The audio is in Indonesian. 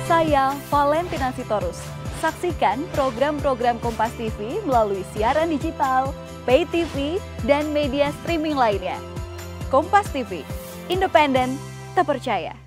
Saya Valentina Sitorus. Saksikan program-program Kompas TV melalui siaran digital, pay TV, dan media streaming lainnya. Kompas TV, independen, terpercaya.